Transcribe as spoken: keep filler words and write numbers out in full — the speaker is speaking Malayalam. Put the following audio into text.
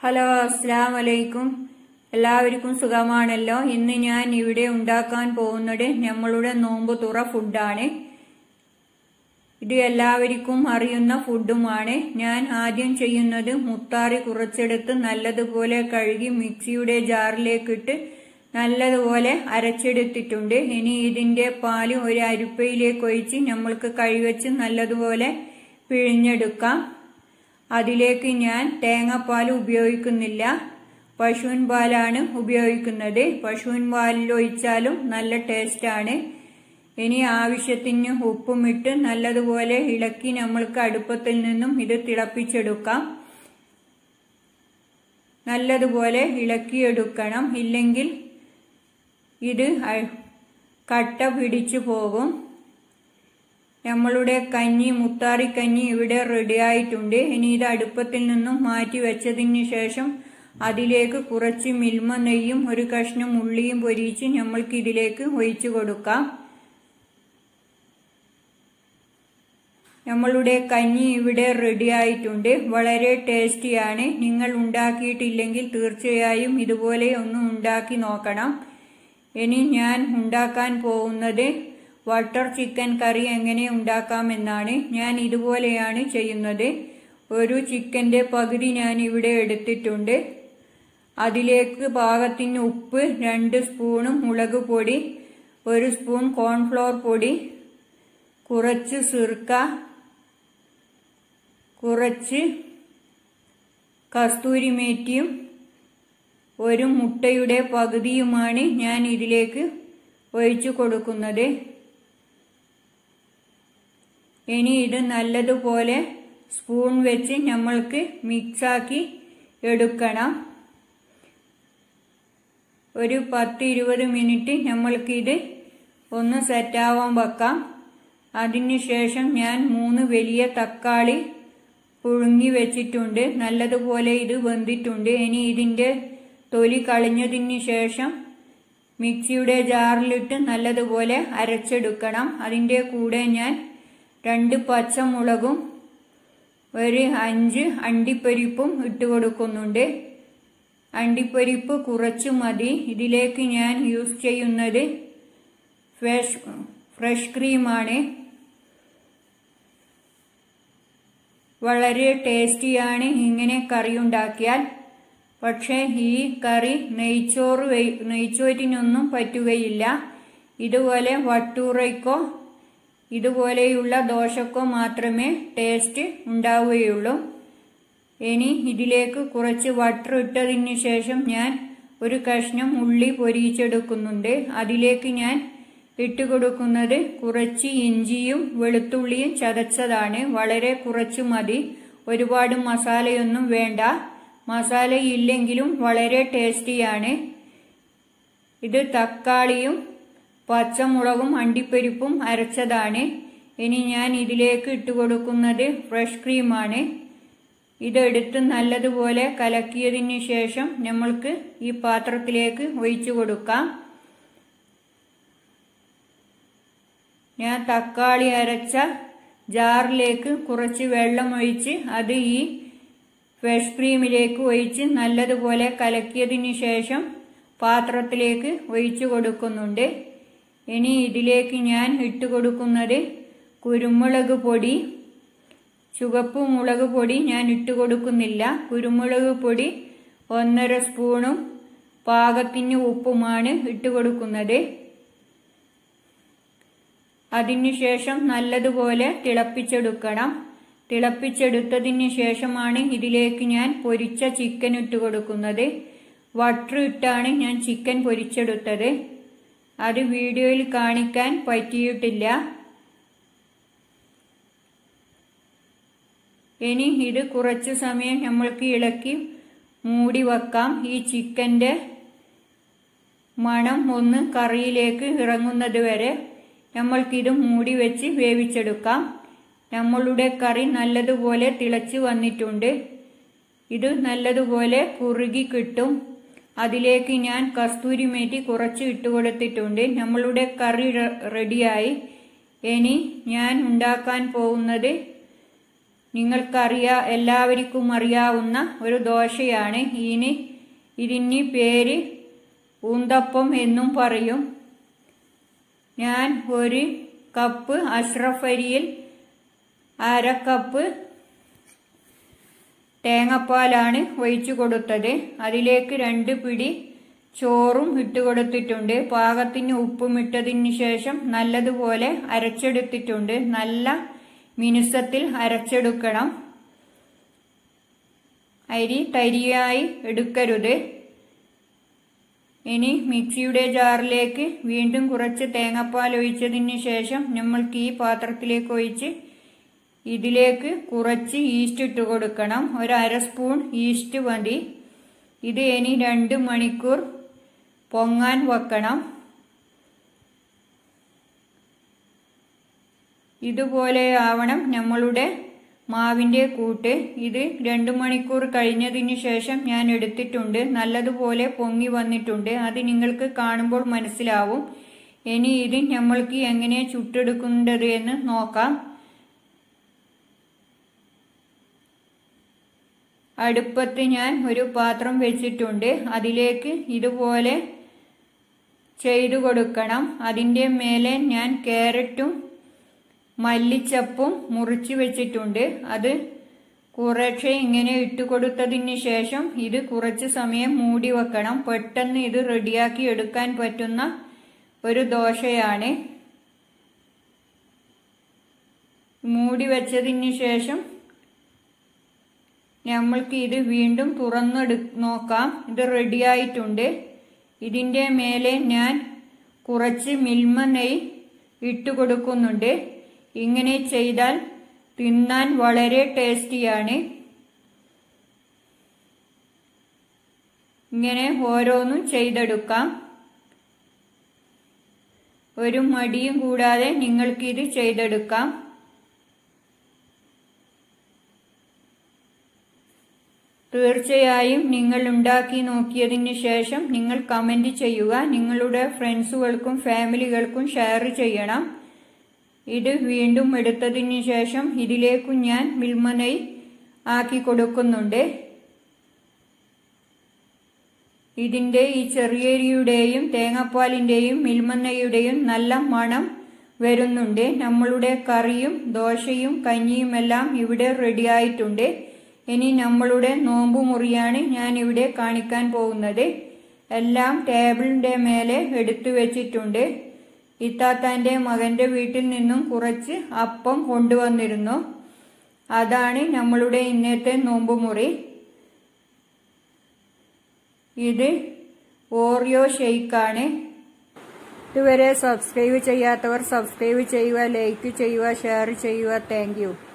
ഹലോ, അസ്സലാമു അലൈക്കും. എല്ലാവർക്കും സുഖമാണല്ലോ. ഇന്ന് ഞാൻ ഇവിടെ ഉണ്ടാക്കാൻ പോകുന്നത് നമ്മളുടെ നോമ്പ് തുറ ഫുഡാണ്. ഇത് എല്ലാവർക്കും അറിയുന്ന ഫുഡുമാണ്. ഞാൻ ആദ്യം ചെയ്യുന്നത് മുത്താറി കുറച്ചെടുത്ത് നല്ലതുപോലെ കഴുകി മിക്സിയുടെ ജാറിലേക്കിട്ട് നല്ലതുപോലെ അരച്ചെടുത്തിട്ടുണ്ട്. ഇനി ഇതിന്റെ പാല് ഒരു അരിപ്പയിലേക്ക് ഒഴിച്ച് നമ്മൾക്ക് കഴുകിവെച്ച് നല്ലതുപോലെ പിഴിഞ്ഞെടുക്കാം. അതിലേക്ക് ഞാൻ തേങ്ങാപ്പാൽ ഉപയോഗിക്കുന്നില്ല, പശുവിൻ പാലാണ് ഉപയോഗിക്കുന്നത്. പശുവിൻ പാലിൽ ഒഴിച്ചാലും നല്ല ടേസ്റ്റാണ്. ഇനി ആവശ്യത്തിന് ഉപ്പും ഇട്ട് നല്ലതുപോലെ ഇളക്കി നമ്മൾക്ക് അടുപ്പത്തിൽ നിന്നും ഇത് തിളപ്പിച്ചെടുക്കാം. നല്ലതുപോലെ ഇളക്കിയെടുക്കണം, ഇല്ലെങ്കിൽ ഇത് കട്ട പിടിച്ചു പോകും. നമ്മളുടെ കഞ്ഞി മുത്താറി കഞ്ഞി ഇവിടെ റെഡി ആയിട്ടുണ്ട്. ഇനി ഇത് അടുപ്പത്തിൽ നിന്നും മാറ്റി വെച്ചതിന് ശേഷം അതിലേക്ക് കുറച്ച് മിൽമ നെയ്യും ഒരു കഷ്ണം ഉള്ളിയും പൊരിച്ച് നമ്മൾക്ക് ഇതിലേക്ക് ഒഴിച്ചു കൊടുക്കാം. നമ്മളുടെ കഞ്ഞി ഇവിടെ റെഡി ആയിട്ടുണ്ട്. വളരെ ടേസ്റ്റിയാണ്. നിങ്ങൾ ഉണ്ടാക്കിയിട്ടില്ലെങ്കിൽ തീർച്ചയായും ഇതുപോലെ ഒന്ന് ഉണ്ടാക്കി നോക്കണം. ഇനി ഞാൻ ഉണ്ടാക്കാൻ പോകുന്നത് ബട്ടർ ചിക്കൻ കറി എങ്ങനെ ഉണ്ടാക്കാമെന്നാണ്. ഞാൻ ഇതുപോലെയാണ് ചെയ്യുന്നത്. ഒരു ചിക്കന്റെ പകുതി ഞാൻ ഇവിടെ എടുത്തിട്ടുണ്ട്. അതിലേക്ക് പാകത്തിന് ഉപ്പ്, രണ്ട് സ്പൂണും മുളക് പൊടി, ഒരു സ്പൂൺ കോൺഫ്ലോർ പൊടി, കുറച്ച് സിർക്ക, കുറച്ച് കസ്തൂരി മേത്തിയും ഒരു മുട്ടയുടെ പകുതിയുമാണ് ഞാൻ ഇതിലേക്ക് ഒഴിച്ചു കൊടുക്കുന്നത്. ഇനി ഇത് നല്ലതുപോലെ സ്പൂൺ വെച്ച് നമ്മൾക്ക് മിക്സാക്കി എടുക്കണം. ഒരു പത്ത് ഇരുപത് മിനിറ്റ് നമ്മൾക്കിത് ഒന്ന് സെറ്റാവാൻ വെക്കാം. അതിനുശേഷം ഞാൻ മൂന്ന് വലിയ തക്കാളി പുഴുങ്ങി വെച്ചിട്ടുണ്ട്. നല്ലതുപോലെ ഇത് വെന്തിട്ടുണ്ട്. ഇനി ഇതിന്റെ തൊലി കളഞ്ഞതിന് ശേഷം മിക്സിയുടെ ജാറിലിട്ട് നല്ലതുപോലെ അരച്ചെടുക്കണം. അതിന്റെ കൂടെ ഞാൻ രണ്ട് പച്ചമുളകും ഒരു അഞ്ച് അണ്ടിപ്പരിപ്പും ഇട്ട് കൊടുക്കുന്നുണ്ട്. അണ്ടിപ്പരിപ്പ് കുറച്ച് മതി. ഇതിലേക്ക് ഞാൻ യൂസ് ചെയ്യുന്നത് ഫ്രഷ് ഫ്രഷ് ക്രീമാണ്. വളരെ ടേസ്റ്റിയാണ് ഇങ്ങനെ കറി ഉണ്ടാക്കിയാൽ. പക്ഷേ ഈ കറി നെയ്ച്ചോറ് നെയ്ച്ചോറ്റിനൊന്നും പറ്റുകയില്ല. ഇതുപോലെ വട്ടൂറയ്ക്കോ ഇതുപോലെയുള്ള ദോശക്കോ മാത്രമേ ടേസ്റ്റ് ഉണ്ടാവുകയുള്ളൂ. ഇനി ഇതിലേക്ക് കുറച്ച് ബട്ടർ ഇട്ടതിന് ശേഷം ഞാൻ ഒരു കഷ്ണം ഉള്ളി പൊരിച്ചെടുക്കുന്നുണ്ട്. അതിലേക്ക് ഞാൻ ഇട്ടുകൊടുക്കുന്നത് കുറച്ച് ഇഞ്ചിയും വെളുത്തുള്ളിയും ചതച്ചതാണ്. വളരെ കുറച്ച് മതി, ഒരുപാട് മസാലയൊന്നും വേണ്ട. മസാല ഇല്ലെങ്കിലും വളരെ ടേസ്റ്റിയാണ്. ഇത് തക്കാളിയും പച്ചമുളകും അണ്ടിപ്പരിപ്പും അരച്ചതാണ്. ഇനി ഞാൻ ഇതിലേക്ക് ഇട്ടുകൊടുക്കുന്നത് ഫ്രഷ് ക്രീമാണ്. ഇതെടുത്ത് നല്ലതുപോലെ കലക്കിയതിന് ശേഷം നമ്മൾക്ക് ഈ പാത്രത്തിലേക്ക് ഒഴിച്ചു കൊടുക്കാം. ഞാൻ തക്കാളി അരച്ച ജാറിലേക്ക് കുറച്ച് വെള്ളം ഒഴിച്ച് അത് ഈ ഫ്രഷ് ക്രീമിലേക്ക് ഒഴിച്ച് നല്ലതുപോലെ കലക്കിയതിന് ശേഷം പാത്രത്തിലേക്ക് ഒഴിച്ചു കൊടുക്കുന്നുണ്ട്. ഇനി ഇതിലേക്ക് ഞാൻ ഇട്ട് കൊടുക്കുന്നത് കുരുമുളക് പൊടി, ചുവപ്പ് മുളക് പൊടി ഞാൻ ഇട്ട് കൊടുക്കുന്നില്ല. കുരുമുളക് പൊടി ഒന്നര സ്പൂണും പാകത്തിന് ഉപ്പുമാണ് ഇട്ട് കൊടുക്കുന്നത്. അതിനുശേഷം നല്ലതുപോലെ തിളപ്പിച്ചെടുക്കണം. തിളപ്പിച്ചെടുത്തതിന് ശേഷമാണ് ഇതിലേക്ക് ഞാൻ പൊരിച്ച ചിക്കൻ ഇട്ട് കൊടുക്കുന്നത്. ബട്ടർ ഇട്ടാണ് ഞാൻ ചിക്കൻ പൊരിച്ചെടുത്തത്. അത് വീഡിയോയിൽ കാണിക്കാൻ പറ്റിയിട്ടില്ല. ഇനി ഇത് കുറച്ച് സമയം നമ്മൾക്ക് ഇളക്കി മൂടി വെക്കാം. ഈ ചിക്കന്റെ മണം ഒന്ന് കറിയിലേക്ക് ഇറങ്ങുന്നത് വരെ നമ്മൾക്കിത് മൂടി വെച്ച് വേവിച്ചെടുക്കാം. നമ്മളുടെ കറി നല്ലതുപോലെ തിളച്ച് വന്നിട്ടുണ്ട്. ഇത് നല്ലതുപോലെ കുറുകി കിട്ടും. അതിലേക്ക് ഞാൻ കസ്തൂരി മേത്തി കുറച്ച് ഇട്ടുകൊടുത്തിട്ടുണ്ട്. നമ്മളുടെ കറി റെഡിയായി. ഇനി ഞാൻ ഉണ്ടാക്കാൻ പോകുന്നത് നിങ്ങൾക്കറിയാ എല്ലാവർക്കും അറിയാവുന്ന ഒരു ദോശയാണ്. ഇനി ഇതിന് പേര് ഊന്തപ്പം എന്നും പറയും. ഞാൻ ഒരു കപ്പ് അഷ്റഫ് അരിയിൽ അര കപ്പ് തേങ്ങാപ്പാലാണ് ഒഴിച്ചു കൊടുത്തത്. അതിലേക്ക് രണ്ട് പിടി ചോറും ഇട്ട് കൊടുത്തിട്ടുണ്ട്. പാകത്തിന് ഉപ്പും ഇട്ടതിന് ശേഷം നല്ലതുപോലെ അരച്ചെടുത്തിട്ടുണ്ട്. നല്ല മിനുസത്തിൽ അരച്ചെടുക്കണം. അരി തരിയായി എടുക്കരുത്. ഇനി മിക്സിയുടെ ജാറിലേക്ക് വീണ്ടും കുറച്ച് തേങ്ങാപ്പാൽ ഒഴിച്ചതിന് ശേഷം നമ്മൾക്ക് ഈ പാത്രത്തിലേക്ക് ഒഴിച്ച് ഇതിലേക്ക് കുറച്ച് ഈസ്റ്റ് ഇട്ട് കൊടുക്കണം. ഒരു അര സ്പൂൺ ഈസ്റ്റ് മതി. ഇത് ഇനി രണ്ട് മണിക്കൂർ പൊങ്ങാൻ വെക്കണം. ഇതുപോലെ ആവണം നമ്മളുടെ മാവിന്റെ കൂട്ട്. ഇത് രണ്ടു മണിക്കൂർ കഴിഞ്ഞതിന് ശേഷം ഞാൻ എടുത്തിട്ടുണ്ട്. നല്ലതുപോലെ പൊങ്ങി വന്നിട്ടുണ്ട്. അത് നിങ്ങൾക്ക് കാണുമ്പോൾ മനസ്സിലാവും. ഇനി ഇത് നമ്മൾക്ക് എങ്ങനെ ചുട്ടെടുക്കുന്നത് എന്ന് നോക്കാം. അടുപ്പത്ത് ഞാൻ ഒരു പാത്രം വെച്ചിട്ടുണ്ട്. അതിലേക്ക് ഇതുപോലെ ചെയ്തു കൊടുക്കണം. അതിൻ്റെ മേലെ ഞാൻ ക്യാരറ്റും മല്ലിച്ചപ്പും മുറിച്ച് വെച്ചിട്ടുണ്ട്. അത് കുറച്ച് ഇങ്ങനെ ഇട്ട് കൊടുത്തതിന് ശേഷം ഇത് കുറച്ച് സമയം മൂടി വെക്കണം. പെട്ടെന്ന് ഇത് റെഡിയാക്കി എടുക്കാൻ പറ്റുന്ന ഒരു ദോശയാണ്. മൂടി വെച്ചതിന് ശേഷം നമ്മൾക്ക് ഇത് വീണ്ടും തുറന്നെടു നോക്കാം. ഇത് റെഡിയായിട്ടുണ്ട്. ഇതിൻ്റെ മേലെ ഞാൻ കുറച്ച് മിൽമ നെയ്യ് ഇട്ട് കൊടുക്കുന്നുണ്ട്. ഇങ്ങനെ ചെയ്താൽ തിന്നാൻ വളരെ ടേസ്റ്റിയാണ്. ഇങ്ങനെ ഓരോന്നും ചെയ്തെടുക്കാം. ഒരു മടിയും കൂടാതെ നിങ്ങൾക്കിത് ചെയ്തെടുക്കാം. തീർച്ചയായും നിങ്ങൾ ഉണ്ടാക്കി നോക്കിയതിന് ശേഷം നിങ്ങൾ കമന്റ് ചെയ്യുക. നിങ്ങളുടെ ഫ്രണ്ട്സുകൾക്കും ഫാമിലികൾക്കും ഷെയർ ചെയ്യണം. ഇത് വീണ്ടും എടുത്തതിന് ശേഷം ഇതിലേക്കും ഞാൻ മിൽമ നെയ്യ് ആക്കി കൊടുക്കുന്നുണ്ട്. ഇതിന്റെ ഈ ചെറിയരിയുടെയും തേങ്ങാപ്പാലിന്റെയും മിൽമ നെയ്യുടെയും നല്ല മണം വരുന്നുണ്ട്. നമ്മളുടെ കറിയും ദോശയും കഞ്ഞിയുമെല്ലാം ഇവിടെ റെഡിയായിട്ടുണ്ട്. ഇനി നമ്മളുടെ നോമ്പ് മുറിയാണ് ഞാൻ ഇവിടെ കാണിക്കാൻ പോകുന്നത്. എല്ലാം ടേബിളിന്റെ മേലെ എടുത്തു വെച്ചിട്ടുണ്ട്. ഇത്താത്താന്റെ മകന്റെ വീട്ടിൽ നിന്നും കുറച്ച് അപ്പം കൊണ്ടുവന്നിരുന്നു. അതാണ് നമ്മളുടെ ഇന്നത്തെ നോമ്പ് മുറി. ഇത് ഓറിയോ ഷെയ്ക്കാണ്. ഇതുവരെ സബ്സ്ക്രൈബ് ചെയ്യാത്തവർ സബ്സ്ക്രൈബ് ചെയ്യുക, ലൈക്ക് ചെയ്യുക, ഷെയർ ചെയ്യുക. Thank U.